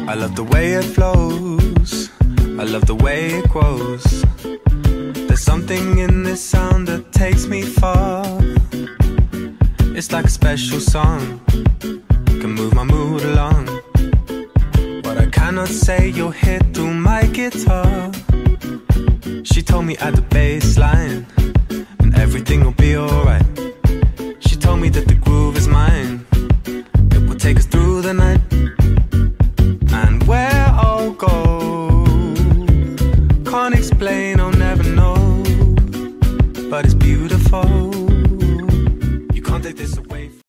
I love the way it flows, I love the way it grows. There's something in this sound that takes me far. It's like a special song, can move my mood along. What I cannot say you'll hear through my guitar. She told me at the bass line, and everything will be alright. She told me that the